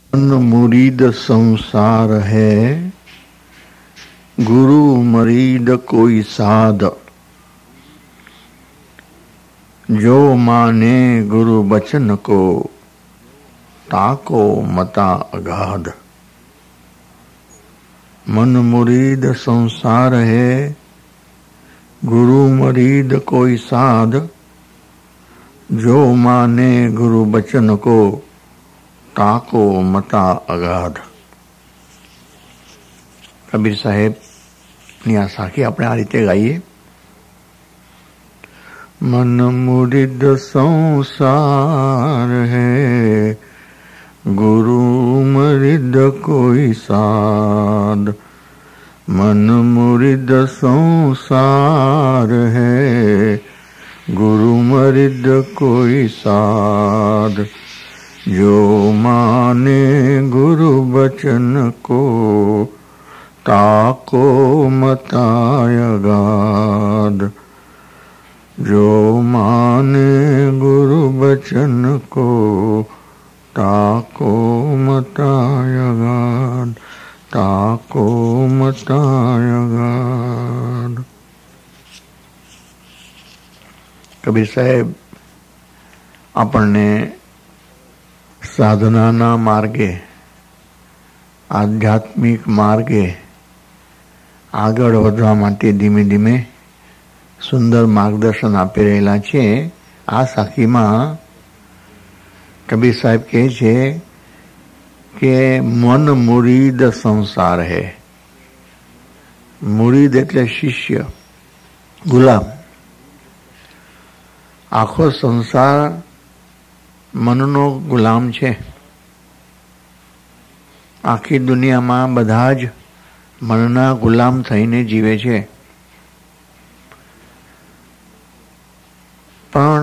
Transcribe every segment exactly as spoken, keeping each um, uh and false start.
मन मुरीद संसार है, गुरु मरीद कोई साध। जो माने गुरु बचन को, ताको मता अगाध। मन मुरीद संसार है, गुरु मरीद कोई साध। जो माने गुरु बचन को, ताको मता अगाध। कबीर साहेब ની આ સાખી આપણે આ રીતે ગાઈએ. मन मुरिद संसार है, गुरु मरिद कोई साध। मन मुरिद संसार है, गुरु मरिद कोई साध। जो माने गुरु बचन को, ताको मताय अगाध। जो माने गुरु बचन को, ताको मताय अगाध। ताको मताय अगाध। कबीर साहेब આપણને સાધનાના માર્ગે, આધ્યાત્મિક માર્ગે આગળ વધવા માટે ધીમે ધીમે સુંદર માર્ગદર્શન આપી રહેલા છે. આ સાખીમાં કબીર સાહેબ કહે છે કે મન મુરીદ સંસાર હે. મુરીદ એટલે શિષ્ય, ગુલામ. આખો સંસાર મનનો ગુલામ છે. આખી દુનિયામાં બધા જ મનના ગુલામ થઈને જીવે છે. પણ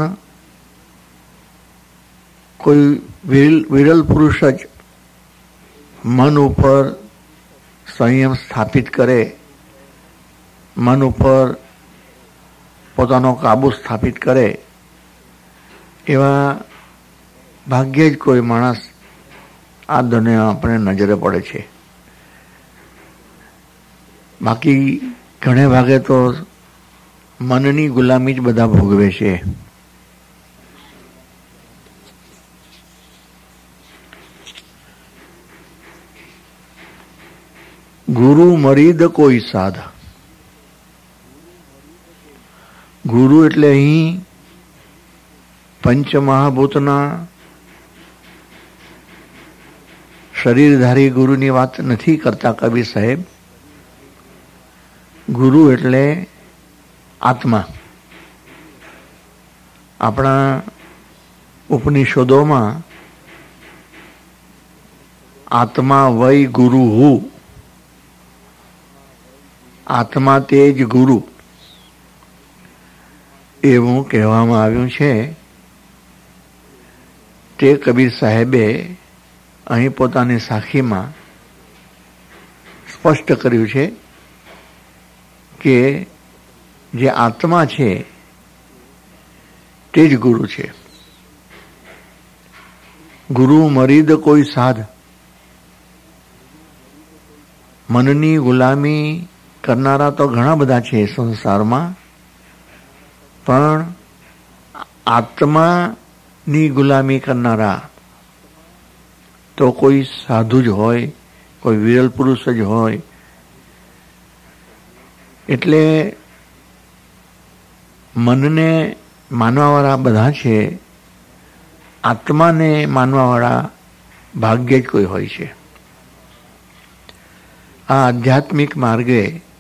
કોઈ વિરલ પુરુષ જ મન ઉપર સંયમ સ્થાપિત કરે, મન ઉપર પોતાનો કાબુ સ્થાપિત કરે, એવા ભાગ્યે જ કોઈ માણસ આ દુનિયા આપણે નજરે પડે છે. બાકી ઘણે ભાગે તો મનની ગુલામી જ બધા ભોગવે છે. ગુરુ મરીદ કોઈ સાધ. ગુરુ એટલે અહીં પંચમહાભૂતના શરીરધારી ગુરુની વાત નથી કરતા કબીર સાહેબ. ગુરુ એટલે આત્મા. આપણા ઉપનિષદોમાં આત્મા વય ગુરુ હું, આત્મા તે જ ગુરુ એવું કહેવામાં આવ્યું છે. તે કબીર સાહેબે અહીં પોતાની સાખીમાં સ્પષ્ટ કર્યું છે કે જે આત્મા છે તે જ ગુરુ છે. ગુરુ મરીદ કોઈ સાધ. મનની ગુલામી કરનારા તો ઘણા બધા છે સંસારમાં, પણ આત્માની ગુલામી કરનારા તો કોઈ સાધુ જ હોય, કોઈ વિરલ પુરુષ જ હોય. એટલે મનને માનવાવાળા બધા છે, આત્માને માનવાવાળા ભાગ્યે જ કોઈ હોય છે. આ આધ્યાત્મિક માર્ગે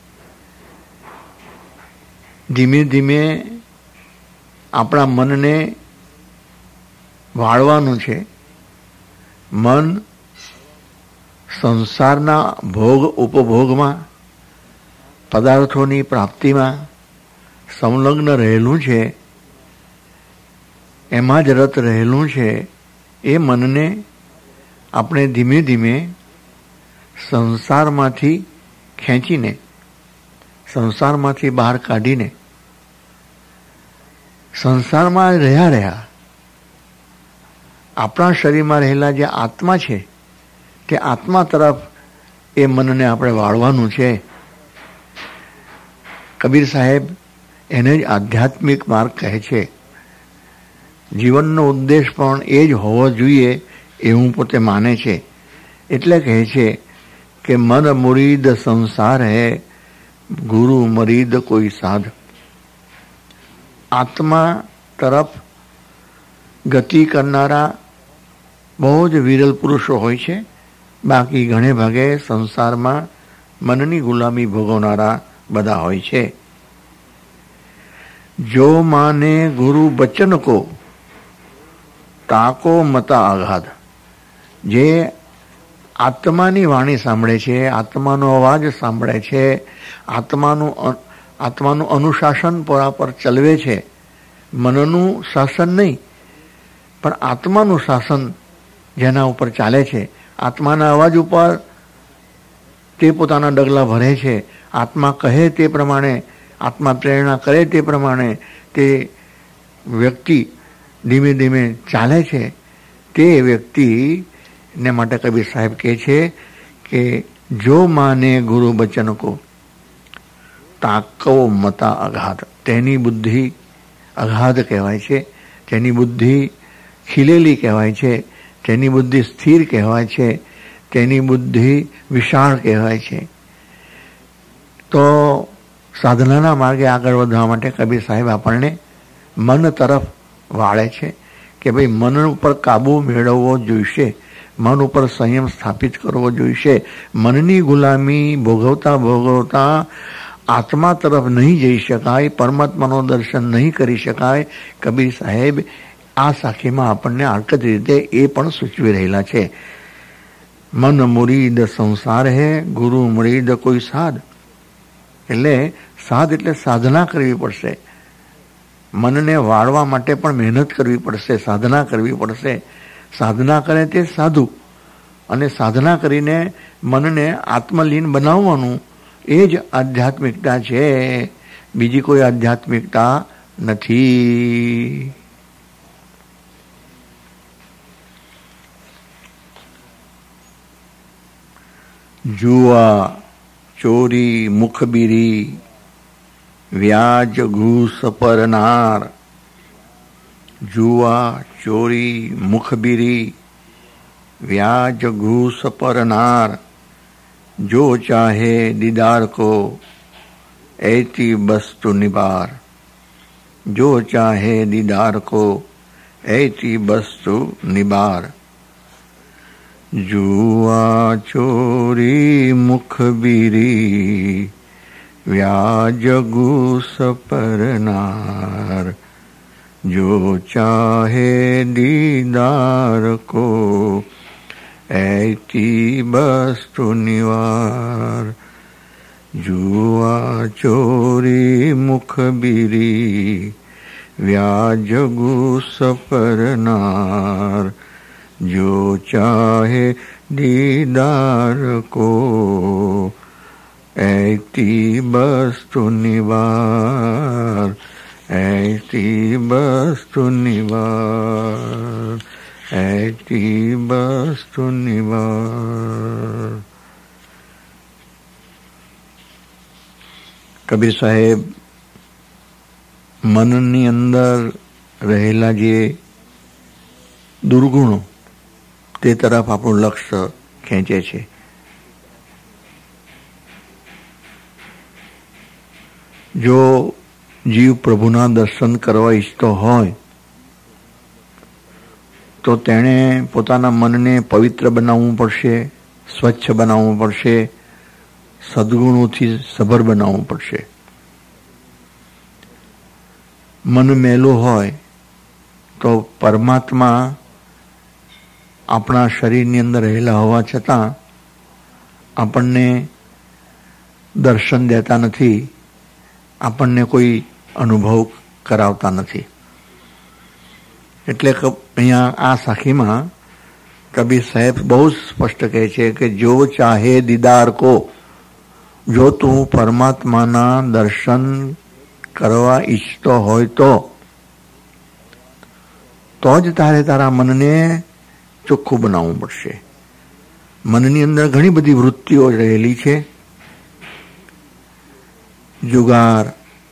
ધીમે ધીમે આપણા મનને વાળવાનું છે. મન સંસારના ભોગ ઉપભોગમાં, પદાર્થોની પ્રાપ્તિમાં સંલગ્ન રહેલું છે, એમાં જ રત રહેલું છે. એ મનને આપણે ધીમે ધીમે સંસારમાંથી ખેંચીને, સંસારમાંથી બહાર કાઢીને, સંસારમાં રહ્યા રહ્યા આપણા શરીરમાં રહેલા જે આત્મા છે કે આત્મા તરફ એ મનને આપણે વાળવાનું છે. કબીર સાહેબ એને જ આધ્યાત્મિક માર્ગ કહે છે. જીવનનો ઉદ્દેશ પણ એ જ હોવો જોઈએ એવું પોતે માને છે. એટલે કહે છે કે મન મુરીદ સંસાર હે, ગુરુ મરીદ કોઈ સાધ. આત્મા તરફ ગતિ કરનારા બહુ જ વિરલ પુરુષો હોય છે. બાકી ઘણે ભાગે સંસારમાં મનની ગુલામી ભોગવનારા બધા હોય છે. જો માને ગુરુ બચન કો તાકો મતા આઘાત. જે આત્માની વાણી સાંભળે છે, આત્માનો અવાજ સાંભળે છે, આત્માનું આત્માનું અનુશાસન પર ચલવે છે, મનનું શાસન નહીં પણ આત્માનું શાસન જેના ઉપર ચાલે છે, આત્માના અવાજ ઉપર તે પોતાના ડગલા ભરે છે, આત્મા કહે તે પ્રમાણે, આત્મા પ્રેરણા કરે તે પ્રમાણે તે વ્યક્તિ ધીમે ધીમે ચાલે છે. તે વ્યક્તિને માટે કબીર સાહેબ કહે છે કે જો માને ગુરુ બચન કો તાકો મતા અઘાત. તેની બુદ્ધિ અઘાત કહેવાય છે, તેની બુદ્ધિ ખીલેલી કહેવાય છે, તેની બુદ્ધિ સ્થિર કહેવાય છે, તેની બુદ્ધિ વિશાળ કહેવાય છે. તો સાધનાના માર્ગે આગળ વધવા માટે કબીર સાહેબ આપણને મન તરફ વાળે છે કે ભાઈ મન ઉપર કાબુ મેળવવો જોઈશે, મન ઉપર સંયમ સ્થાપિત કરવો જોઈશે. મનની ગુલામી ભોગવતા ભોગવતા આત્મા તરફ નહીં જઈ શકાય, પરમાત્માનું દર્શન નહીં કરી શકાય. કબીર સાહેબ આ સાખીમાં આપણને આકૃત રીતે એ પણ સૂચવી રહેલા છે. મન મુરીદ સંસાર હે, ગુરુ મુરીદ કોઈ સાધ. એટલે સાધ એટલે સાધના કરવી પડશે. મનને વાળવા માટે પણ મહેનત કરવી પડશે, સાધના કરવી પડશે. સાધના કરે તે સાધુ, અને સાધના કરીને મનને આત્મલીન બનાવવાનું એ જ આધ્યાત્મિકતા છે. બીજી કોઈ આધ્યાત્મિકતા નથી. જુઆ, ચોરી, મુખબીરી, વ્યાજ, ઘૂસ પરનાર. જુઆ, ચોરી, મુખબીરી, વ્યાજ, ઘૂસ પરનાર. जो चाहे दीदार को ऐती बस्तु निबार. जो चाहे दीदार को ऐती बस्तु निबार. जुआ, चोरी, मुखबीरी, व्याज, घूस परनार. जो चाहे दीदार को ऐती बस्तु निवार. जुआ, चोरी, मुखबीरी, व्याज, घूस परनार. जो चाहे दीदार को ऐती बस्तु निवार. ऐती बस्तु निवार. ऐती बस्तु निवार. કબીર સાહેબ મનની અંદર રહેલા જે દુર્ગુણો તે તરફ આપણું લક્ષ્ય ખેંચે છે. જો જીવ પ્રભુના દર્શન કરવા ઈચ્છતો હોય તો તેણે પોતાના મનને પવિત્ર બનાવવું પડશે, સ્વચ્છ બનાવવું પડશે, સદગુણોથી સભર બનાવવું પડશે. મન મેલું હોય તો પરમાત્મા આપણા શરીરની અંદર રહેલા હોવા છતાં આપણને દર્શન દેતા નથી, આપણને કોઈ અનુભવ કરાવતા નથી. એટલે અહીંયા આ સાખીમાં કબીર સાહેબ બહુ સ્પષ્ટ કહે છે કે જો ચાહે દીદાર કો, જો તું પરમાત્માના દર્શન કરવા ઈચ્છતો હોય તો તો જ તારે તારા મનને ચોખ્ખું બનાવવું પડશે. મનની અંદર ઘણી બધી વૃત્તિઓ રહેલી છે. જુગાર,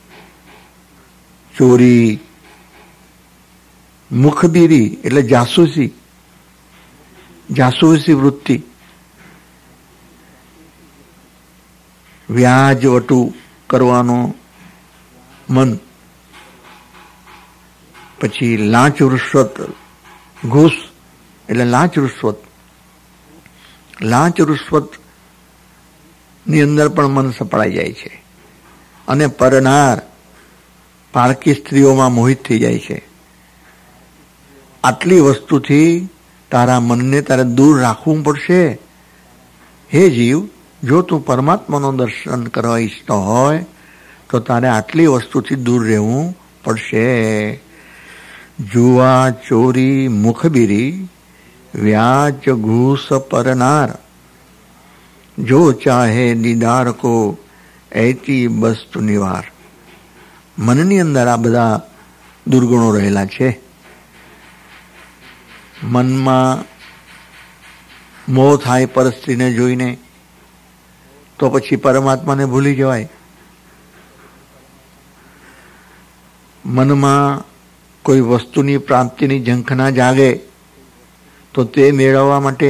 ચોરી, મુખબીરી એટલે જાસૂસી, જાસૂસી વૃત્તિ, વ્યાજ વટુ કરવાનો મન, પછી લાંચ રૂશ્વત, ઘૂસ એટલે લાંચ રૂશ્વત, લાંચ રૂશ્વત ની અંદર પણ મન સપડાઈ જાય છે. અને પરનાર, પારકી સ્ત્રીઓમાં મોહિત થઈ જાય છે. આટલી વસ્તુથી તારા મનને તારે દૂર રાખવું પડશે. હે જીવ, જો તું પરમાત્માનું દર્શન કરવા ઈચ્છતો હોય તો તારે આટલી વસ્તુથી દૂર રહેવું પડશે. જુવા, ચોરી, મુખબીરી, વ્યાજ, ઘૂસ, પરનાર, જો ચાહે દીદાર કો એતી બસ્તુ નિવાર. મનની અંદર આ બધા દુર્ગુણો રહેલા છે. મનમાં મોહ થાય પર સ્ત્રીને જોઈને તો પછી પરમાત્માને ભૂલી જવાય. મનમાં કોઈ વસ્તુની પ્રાપ્તિની ઝંખના જાગે તો તે મેળવવા માટે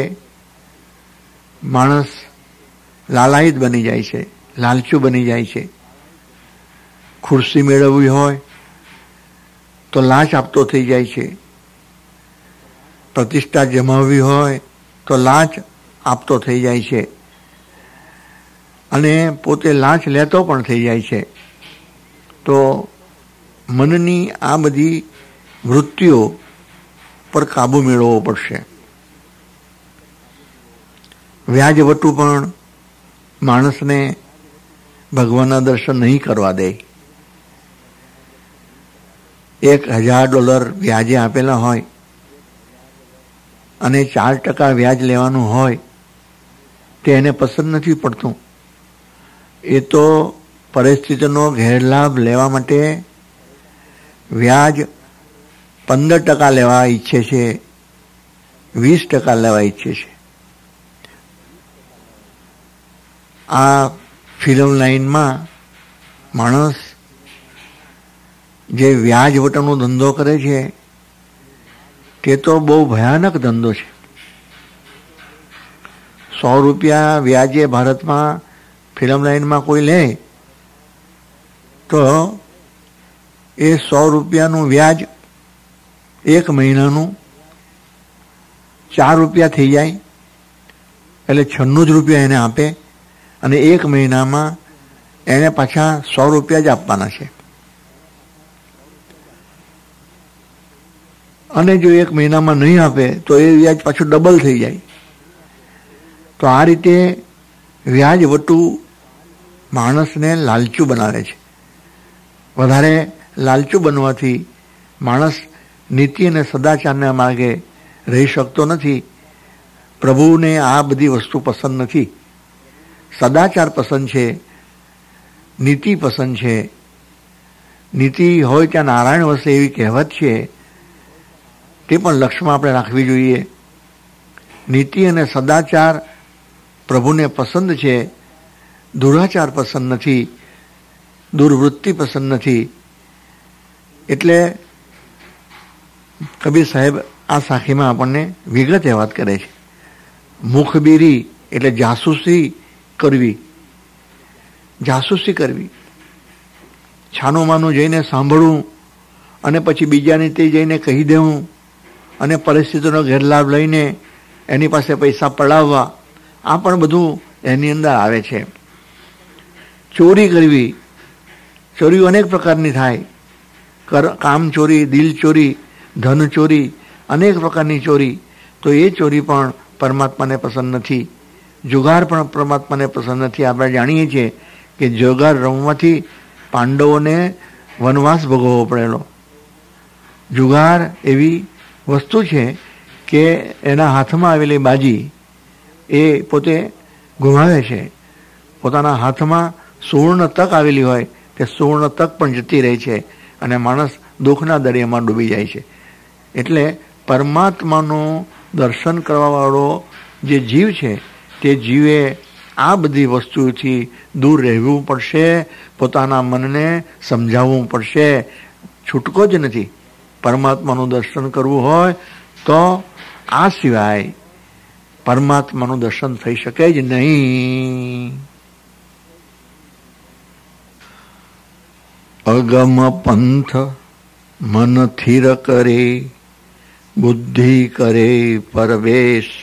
માણસ લાલાયિત બની જાય છે, લાલચુ બની જાય છે. ખુરશી મેળવવી હોય તો લાંચ આપતો થઈ જાય છે. પ્રતિષ્ઠા જમાવવી હોય તો લાંચ આપતો થઈ જાય છે અને પોતે લાંચ લેતો પણ થઈ જાય છે. તો મનની આ બધી વૃત્તિઓ પર કાબુ મેળવવો પડશે. વ્યાજવટુ પણ માણસને ભગવાનના દર્શન નહીં કરવા દે. એક હજાર ડોલર વ્યાજે આપેલા હોય અને ચાર ટકા વ્યાજ લેવાનું હોય તે એને પસંદ નથી પડતું. એ તો પરિસ્થિતિનો ગેરલાભ લેવા માટે વ્યાજ પંદર ટકા લેવા ઈચ્છે છે, વીસ ટકા લેવા ઈચ્છે છે. આ ફિલ્મ લાઈનમાં માણસ જે વ્યાજ વટાનો ધંધો કરે છે તે તો બહુ ભયાનક ધંધો છે. સો રૂપિયા વ્યાજે ભારતમાં ફિલ્મ લાઈનમાં કોઈ લે તો એ સો રૂપિયાનું વ્યાજ એક મહિનાનું ચાર રૂપિયા થઈ જાય એટલે છન્નું જ રૂપિયા એને આપે અને એક મહિનામાં એને પાછા સો રૂપિયા જ આપવાના છે. અને જો એક મહિનામાં નહીં આપે તો એ વ્યાજ પાછું ડબલ થઈ જાય. તો આ રીતે વ્યાજ વટુ માણસને લાલચુ બનાવે છે. વધારે લાલચુ બનવાથી માણસ નીતિ અને સદાચારના માર્ગે રહી શકતો નથી. પ્રભુને આ બધી વસ્તુ પસંદ નથી. સદાચાર પસંદ છે, નીતિ પસંદ છે. નીતિ હોય ત્યાં નારાયણ વસે એવી કહેવત છે, તે પણ લક્ષ્યમાં આપણે રાખવી જોઈએ. નીતિ અને સદાચાર પ્રભુને પસંદ છે, દુરાચાર પસંદ નથી, દુર્વૃત્તિ પસંદ નથી. એટલે કબીર સાહેબ આ સાખીમાં આપણને વિગતે વાત કરે છે. મુખબીરી એટલે જાસૂસી કરવી, જાસૂસી કરવી, છાનું માનું જઈને સાંભળવું અને પછી બીજાને તે જઈને કહી દેવું અને પરિસ્થિતિનો ગેરલાભ લઈને એની પાસે પૈસા પડાવવા, આ પણ બધું એની અંદર આવે છે. ચોરી કરવી, ચોરીઓ અનેક પ્રકારની થાય. કામ ચોરી, દિલ ચોરી, ધન ચોરી, અનેક પ્રકારની ચોરી. તો એ ચોરી પણ પરમાત્માને પસંદ નથી. જુગાર પણ પરમાત્માને પસંદ નથી. આપણે જાણીએ છીએ કે જુગાર રમવાથી પાંડવોને વનવાસ ભોગવવો પડેલો. જુગાર એવી વસ્તુ છે કે એના હાથમાં આવેલી બાજી એ પોતે ગુમાવે છે. પોતાના હાથમાં સુવર્ણ તક આવેલી હોય તે સુવર્ણ તક પણ જતી રહે છે અને માણસ દુઃખના દરિયામાં ડૂબી જાય છે. એટલે પરમાત્માનું દર્શન કરવાવાળો જે જીવ છે તે જીવે આ બધી વસ્તુથી દૂર રહેવું પડશે, પોતાના મનને સમજાવવું પડશે. છૂટકો જ નથી. પરમાત્માનું દર્શન કરવું હોય તો આ સિવાય પરમાત્માનું દર્શન થઈ શકે જ નહીં. અગમ પંથ મન સ્થિર કરે, બુદ્ધિ કરે પરવેશ,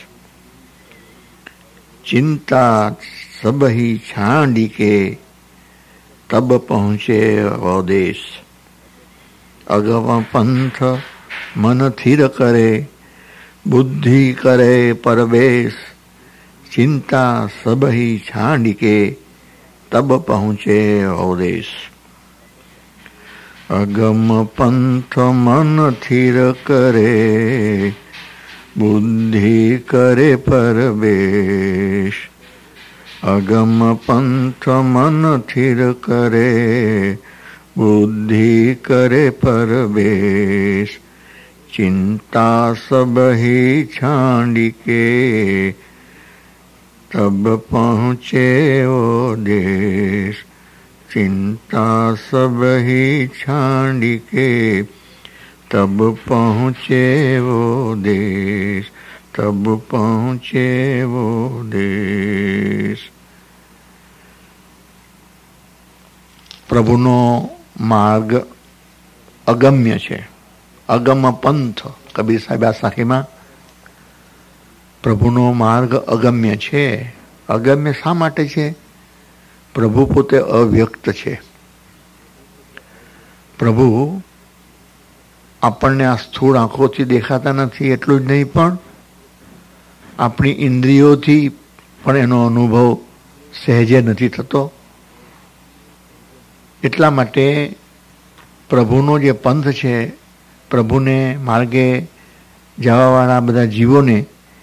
ચિંતા સબહી છાંડી કે તબ પહોંચે અવદેશ. અગમ પંથ મન સ્થિર કરે, બુદ્ધિ કરે પરવેશ, ચિંતા સબહી છાંડી કે તબ પહોંચે અવદેશ. અગમ પંથ મન સ્થિર કરે, બુદ્ધિ કરે પરવેશ. અગમ પંથ મન સ્થિર કરે, બુદ્ધિ કરે પરવેશ, ચિંતા સબહી છાંડી કે તબ પહોંચે ઓ દેશ. ચિંતા સબહી છાંડી કે તબ પહોંચે વો દેશ, તબ પહોંચે વો દેશ. પ્રભુનો માર્ગ અગમ્ય છે, અગમ પંથ. કબીર સાહેબ આ સાખીમાં પ્રભુનો માર્ગ અગમ્ય છે. અગમ્ય શા માટે છે? પ્રભુ પોતે અવ્યક્ત છે. પ્રભુ આપણને આ સ્થૂળ આંખોથી દેખાતા નથી, એટલું જ નહીં પણ આપણી ઇન્દ્રિયોથી પણ એનો અનુભવ સહેજે નથી થતો. એટલા માટે પ્રભુનો જે પંથ છે, પ્રભુને માર્ગે જવાવાળા બધા જીવોને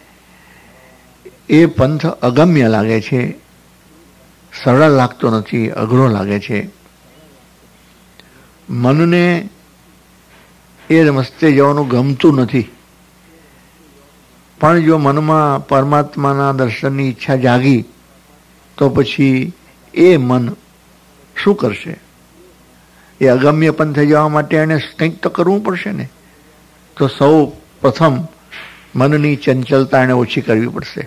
એ પંથ અગમ્ય લાગે છે, સરળ લાગતો નથી, અઘરો લાગે છે. મનને એ રસ્તે જવાનું ગમતું નથી. પણ જો મનમાં પરમાત્માના દર્શનની ઈચ્છા જાગી તો પછી એ મન શું કરશે? એ અગમ્ય પંથે જવા માટે એને કંઈક તો કરવું પડશે ને. તો સૌ પ્રથમ મનની ચંચલતા એને ઓછી કરવી પડશે.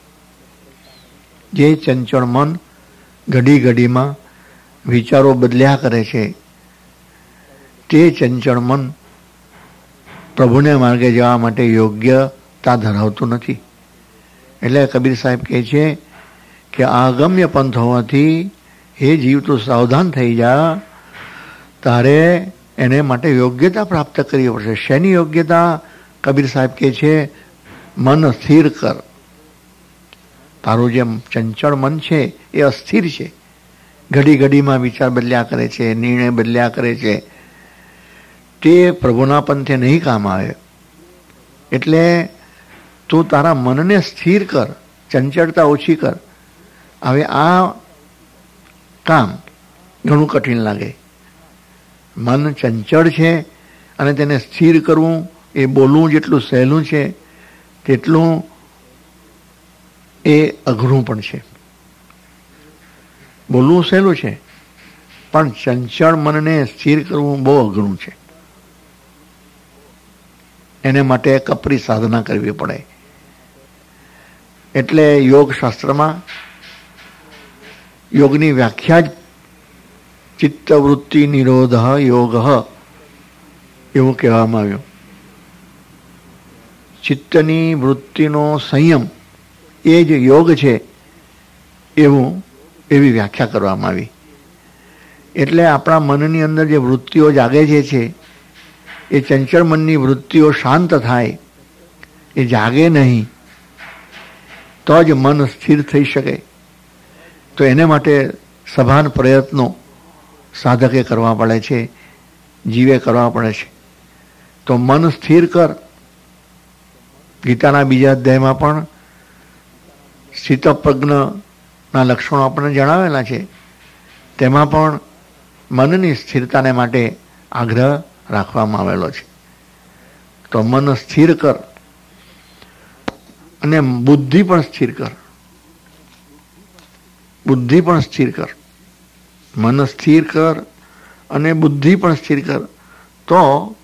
જે ચંચળ મન ઘડી ઘડીમાં વિચારો બદલ્યા કરે છે, તે ચંચળ મન પ્રભુને માર્ગે જવા માટે યોગ્યતા ધરાવતું નથી. એટલે કબીર સાહેબ કહે છે કે આ અગમ્ય પંથ હોવાથી હે જીવ તું સાવધાન થઈ જા, તારે એને માટે યોગ્યતા પ્રાપ્ત કરવી પડશે. શેની યોગ્યતા? કબીર સાહેબ કહે છે મન સ્થિર કર. તારું જે ચંચળ મન છે એ અસ્થિર છે, ઘડી ઘડીમાં વિચાર બદલ્યા કરે છે, નિર્ણય બદલ્યા કરે છે, તે પ્રભુના પંથે નહીં કામ આવે. એટલે તું તારા મનને સ્થિર કર, ચંચળતા ઓછી કર. હવે આ કામ ઘણું કઠિન લાગે. મન ચંચળ છે અને તેને સ્થિર કરવું એ બોલવું જેટલું સહેલું છે તેટલું એ અઘરું પણ છે. બોલવું સહેલું છે પણ ચંચળ મનને સ્થિર કરવું બહુ અઘરું છે. એને માટે કપરી સાધના કરવી પડે. એટલે યોગ શાસ્ત્રમાં યોગની વ્યાખ્યા જ ચિત્તવૃત્તિ નિરોધ યોગ એવું કહેવામાં આવ્યું. ચિત્તની વૃત્તિનો સંયમ એ જ યોગ છે એવું એવી વ્યાખ્યા કરવામાં આવી. એટલે આપણા મનની અંદર જે વૃત્તિઓ જાગે છે છે એ ચંચળ મનની વૃત્તિઓ શાંત થાય, એ જાગે નહીં તો જ મન સ્થિર થઈ શકે. તો એને માટે સભાન પ્રયત્નો સાધકે કરવા પડે છે, જીવે કરવા પડે છે. તો મન સ્થિર કર. ગીતાના બીજા અધ્યાયમાં પણ સ્થિતપ્રજ્ઞના લક્ષણો આપણને જણાવેલા છે. તેમાં પણ મનની સ્થિરતાને માટે આગ્રહ રાખવામાં આવેલો છે. તો મન સ્થિર કર અને બુદ્ધિ પણ સ્થિર કર. બુદ્ધિ પણ સ્થિર કર, મન સ્થિર કર અને બુદ્ધિ પણ સ્થિર કર, તો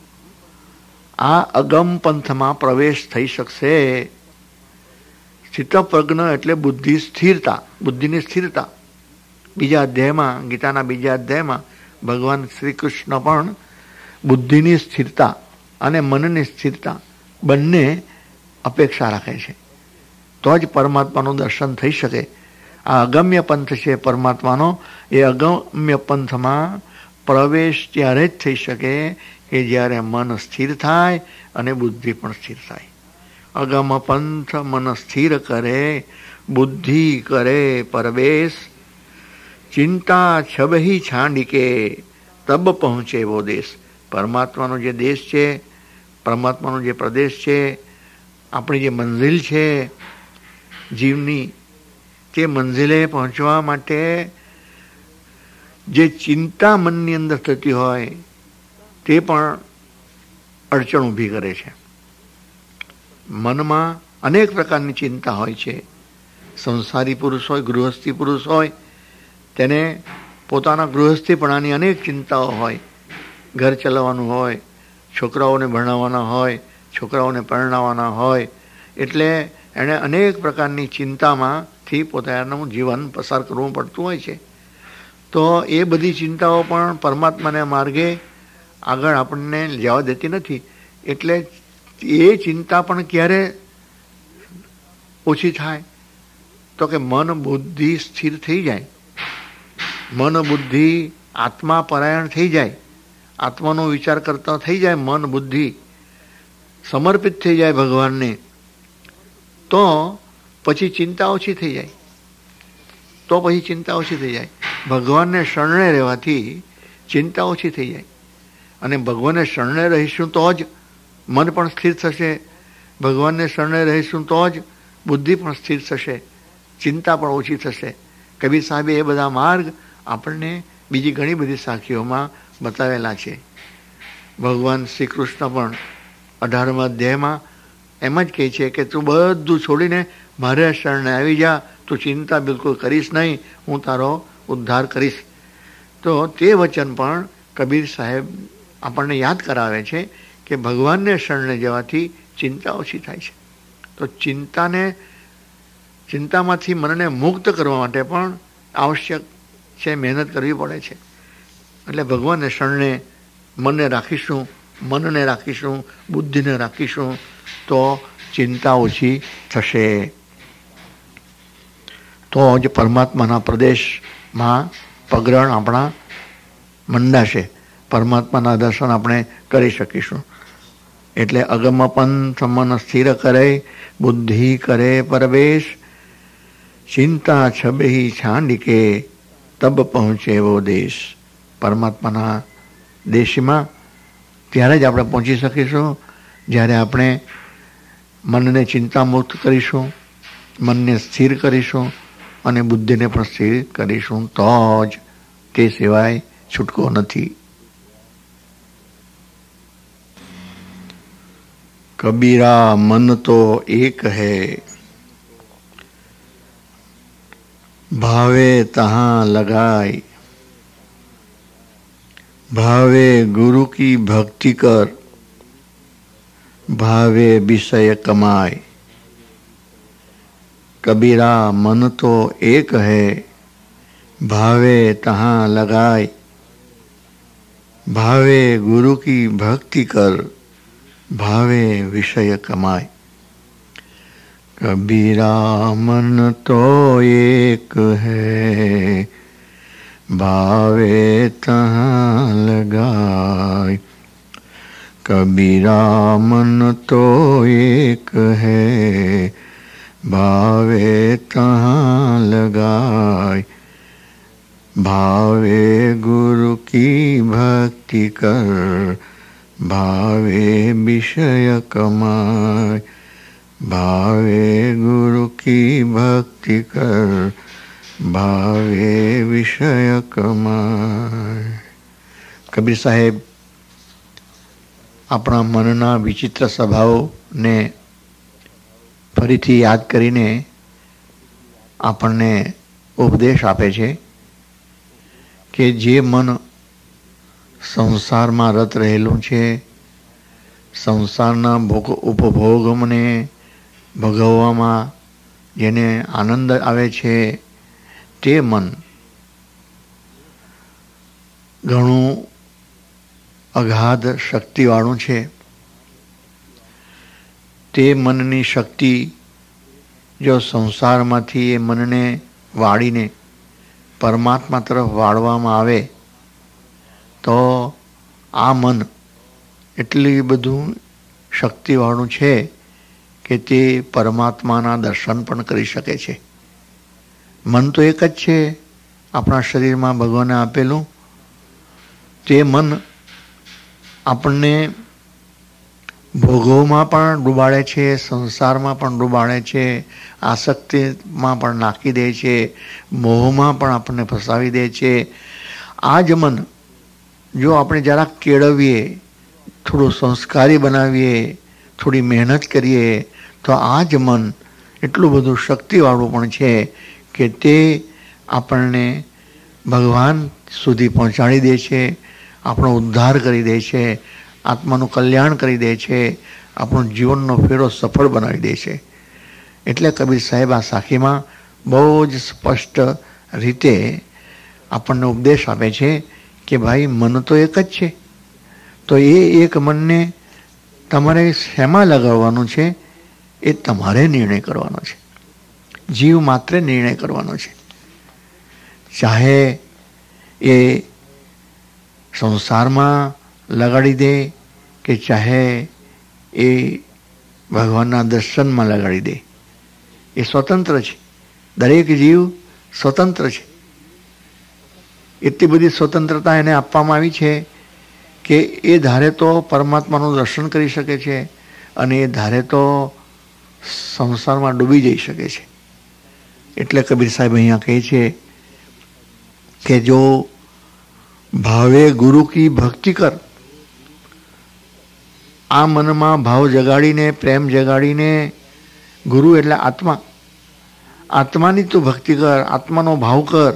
આ અગમ પંથમાં પ્રવેશ થઈ શકશે. સ્થિતપ્રજ્ઞ એટલે બુદ્ધિ સ્થિરતા, બુદ્ધિની સ્થિરતા. બીજા અધ્યાયમાં, ગીતાના બીજા અધ્યાયમાં ભગવાન શ્રી કૃષ્ણ પણ બુદ્ધિની સ્થિરતા અને મનની સ્થિરતા બંને અપેક્ષા રાખે છે. તો જ પરમાત્માનું દર્શન થઈ શકે. આ અગમ્ય પંથ છે પરમાત્માનો, એ અગમ્ય પંથમાં પ્રવેશ ત્યારે જ થઈ શકે કે જ્યારે મન સ્થિર થાય અને બુદ્ધિ પણ સ્થિર થાય. અગમ પંથ મન સ્થિર કરે, બુદ્ધિ કરે પરવેશ, ચિંતા છબહી છાંડિકે, તબ પહોંચે એવો દેશ. પરમાત્માનો જે દેશ છે, પરમાત્માનો જે પ્રદેશ છે, આપણી જે મંઝિલ છે જીવની, તે મંઝિલે પહોંચવા માટે જે ચિંતા મનની અંદર થતી હોય તે પણ અડચણ ઊભી કરે છે. મનમાં અનેક પ્રકારની ચિંતા હોય છે. સંસારી પુરુષ હોય, ગૃહસ્થી પુરુષ હોય, તેને પોતાના ગૃહસ્થીપણાની અનેક ચિંતાઓ હોય. ઘર ચલાવવાનું હોય, છોકરાઓને ભણાવવાના હોય, છોકરાઓને પરણાવવાના હોય, એટલે એણે અનેક પ્રકારની ચિંતામાંથી પોતાનું જીવન પસાર કરવું પડતું હોય છે. તો એ બધી ચિંતાઓ પણ પરમાત્માને માર્ગે આગળ આપણને જવા દેતી નથી. એટલે એ ચિંતા પણ ક્યારે ઓછી થાય? તો કે મન બુદ્ધિ સ્થિર થઈ જાય, મન બુદ્ધિ આત્મા પરાયણ થઈ જાય, આત્માનો વિચાર કરતા થઈ જાય, મન બુદ્ધિ સમર્પિત થઈ જાય ભગવાનને, તો પછી ચિંતા ઓછી થઈ જાય. તો પછી ચિંતા ઓછી થઈ જાય. ભગવાનને શરણે રહેવાથી ચિંતા ઓછી થઈ જાય. અને ભગવાનને શરણે રહીશું તો જ મન પણ સ્થિર થશે, ભગવાનને શરણે રહીશું તો જ બુદ્ધિ પણ સ્થિર થશે, ચિંતા પણ ઓછી થશે. કબીર સાહેબે એ બધા માર્ગ આપણને બીજી ઘણી બધી સાખીઓમાં બતાવેલા છે. ભગવાન શ્રી કૃષ્ણ પણ અઢારમા અધ્યાયમાં એમ જ કહે છે કે તું બધું છોડીને મારે શરણે આવી જા, તું ચિંતા બિલકુલ કરીશ નહીં, હું તારો ઉદ્ધાર કરીશ. તો તે વચન પણ કબીર સાહેબ આપણને યાદ કરાવે છે કે ભગવાનને શરણે જવાથી ચિંતા ઓછી થાય છે. તો ચિંતાને ચિંતામાંથી મનને મુક્ત કરવા માટે પણ આવશ્યક છે, મહેનત કરવી પડે છે. એટલે ભગવાનને શરણે મનને રાખીશું, મનને રાખીશું, બુદ્ધિને રાખીશું, તો ચિંતા ઓછી થશે. તો જ પરમાત્માના પ્રદેશમાં પગરણ આપણા મંડાશે, પરમાત્માના દર્શન આપણે કરી શકીશું. એટલે અગમ પંથ મન સ્થિર કરે, બુદ્ધિ કરે પરવેશ, ચિંતા છબહી છાંડિકે, તબ પહોંચે એવો દેશ. પરમાત્માના દેશમાં ત્યારે જ આપણે પહોંચી શકીશું જ્યારે આપણે મનને ચિંતા મુક્ત કરીશું, મનને સ્થિર કરીશું અને બુદ્ધિને પણ સ્થિર કરીશું, તો જ તે સિવાય છૂટકો નથી. કબીરા મન તો એક હૈ, ભાવે તહાં લગાય, ભાવે ગુરુ की भक्ति कर, भावे विषय कमाए. कबीरा मन तो एक है, भावे तहां लगाए, भावे गुरु की भक्ति कर, भावे विषय कमाए. कबीरा मन तो एक है, भावे तहां लगाए. कबीरा मन तो एक है, भावे तहां लगाए, भावे गुरु की भक्ति कर, भावे विषय कमाए. भावे गुरु की भक्ति कर, भावे विषय कमाए. કબીર સાહેબ આપણા મનના વિચિત્ર સ્વભાવને ફરીથી યાદ કરીને આપણને ઉપદેશ આપે છે કે જે મન સંસારમાં રત રહેલું છે, સંસારના ભોગ ઉપભોગમને ભોગવવામાં જેને આનંદ આવે છે, તે મન ઘણું અગાધ શક્તિવાળું છે. તે મનની શક્તિ જો સંસારમાંથી એ મનને વાળીને પરમાત્મા તરફ વાળવામાં આવે તો આ મન એટલી બધું શક્તિવાળું છે કે તે પરમાત્માના દર્શન પણ કરી શકે છે. મન તો એક જ છે આપણા શરીરમાં ભગવાને આપેલું. તે મન આપણને ભોગોમાં પણ ડૂબાડે છે, સંસારમાં પણ ડૂબાડે છે, આસક્તિમાં પણ નાખી દે છે, મોહમાં પણ આપણને ફસાવી દે છે. આ જ મન જો આપણે જરાક કેળવીએ, થોડું સંસ્કારી બનાવીએ, થોડી મહેનત કરીએ તો આ જ મન એટલું બધું શક્તિવાળું પણ છે કે તે આપણને ભગવાન સુધી પહોંચાડી દે છે, આપણો ઉદ્ધાર કરી દે છે, આત્માનું કલ્યાણ કરી દે છે, આપણો જીવનનો ફેરો સફળ બનાવી દે છે. એટલે કબીર સાહેબ આ સાખીમાં બહુ જ સ્પષ્ટ રીતે આપણને ઉપદેશ આપે છે કે ભાઈ મન તો એક જ છે, તો એ એક મનને તમારે શેમાં લગાવવાનું છે એ તમારે નિર્ણય કરવાનો છે. જીવ માત્ર નિર્ણય કરવાનો છે. ચાહે એ સંસારમાં લગાડી દે કે ચાહે એ ભગવાનના દર્શનમાં લગાડી દે, એ સ્વતંત્ર છે. દરેક જીવ સ્વતંત્ર છે. એટલી બધી સ્વતંત્રતા એને આપવામાં આવી છે કે એ ધારે તો પરમાત્માનું દર્શન કરી શકે છે અને એ ધારે તો સંસારમાં ડૂબી જઈ શકે છે. એટલે કબીર સાહેબ અહીંયા કહે છે કે જો ભાવે ગુરુ કી ભક્તિ કર, આ મનમાં ભાવ જગાડીને, પ્રેમ જગાડીને, ગુરુ એટલે આત્મા, આત્માની તું ભક્તિ કર, આત્માનો ભાવ કર,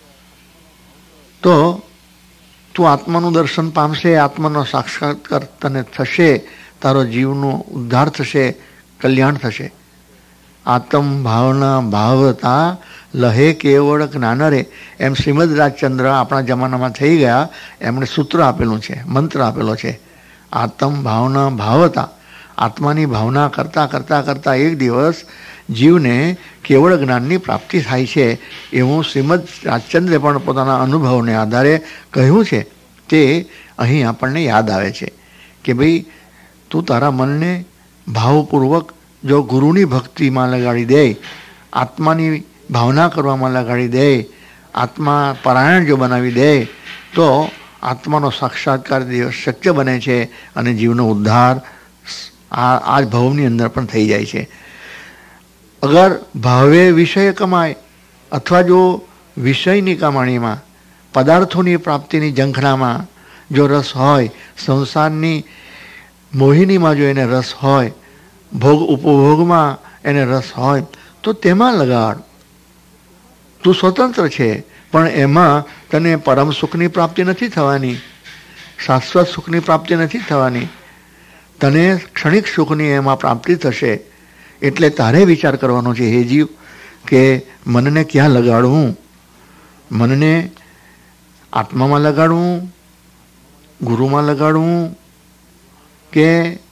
તો તું આત્માનું દર્શન પામશે, આત્માનો સાક્ષાત્કાર તને થશે, તારો જીવનો ઉદ્ધાર થશે, કલ્યાણ થશે. આત્મ ભાવના ભાવતા લહે કેવળ જ્ઞાન રે, એમ શ્રીમદ રાજચંદ્ર આપણા જમાનામાં થઈ ગયા, એમણે સૂત્ર આપેલું છે, મંત્ર આપેલો છે. આત્મ ભાવના ભાવતા, આત્માની ભાવના કરતાં કરતાં કરતાં એક દિવસ જીવને કેવળ જ્ઞાનની પ્રાપ્તિ થાય છે, એવું શ્રીમદ રાજચંદ્રે પણ પોતાના અનુભવને આધારે કહ્યું છે. તે અહીં આપણને યાદ આવે છે કે ભાઈ તું તારા મનને ભાવપૂર્વક જો ગુરુની ભક્તિમાં લગાડી દે, આત્માની ભાવના કરવામાં લગાડી દે, આત્મા પરાયણ જો બનાવી દે તો આત્માનો સાક્ષાત્કાર શક્ય બને છે અને જીવનો ઉદ્ધાર આ આ જ ભાવની અંદર પણ થઈ જાય છે. અગર ભાવે વિષય કમાય અથવા જો વિષયની કમાણીમાં, પદાર્થોની પ્રાપ્તિની ઝંખનામાં જો રસ હોય, સંસારની મોહિનીમાં જો એને રસ હોય, ભોગ ઉપભોગમાં એને રસ હોય, તો તેમાં લગાડ. તું સ્વતંત્ર છે, પણ એમાં તને પરમ સુખની પ્રાપ્તિ નથી થવાની, શાશ્વત સુખની પ્રાપ્તિ નથી થવાની, તને ક્ષણિક સુખની એમાં પ્રાપ્તિ થશે. એટલે તારે વિચાર કરવાનો છે હે જીવ કે મનને ક્યાં લગાડવું, મનને આત્મામાં લગાડવું, ગુરુમાં લગાડવું, કે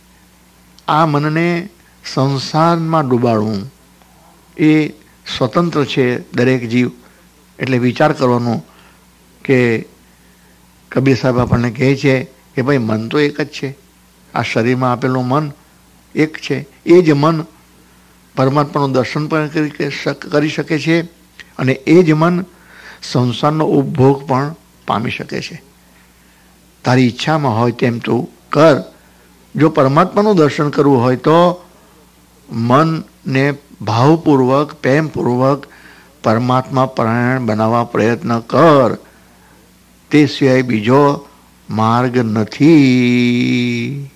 આ મનને સંસારમાં ડૂબાડવું. એ સ્વતંત્ર છે દરેક જીવ. એટલે વિચાર કરવાનો કે કબીર સાહેબ આપણને કહે છે કે ભાઈ મન તો એક જ છે, આ શરીરમાં આપેલું મન એક છે. એ જ મન પરમાત્માનું દર્શન પણ કરી શકે છે અને એ જ મન સંસારનો ઉપભોગ પણ પામી શકે છે. તારી ઈચ્છામાં હોય તેમ તું કર. જો પરમાત્માનું દર્શન કરવું હોય તો મનને ભાવપૂર્વક, પ્રેમપૂર્વક પરમાત્મા પરાયણ બનાવવા પ્રયત્ન કર. તે સિવાય બીજો માર્ગ નથી.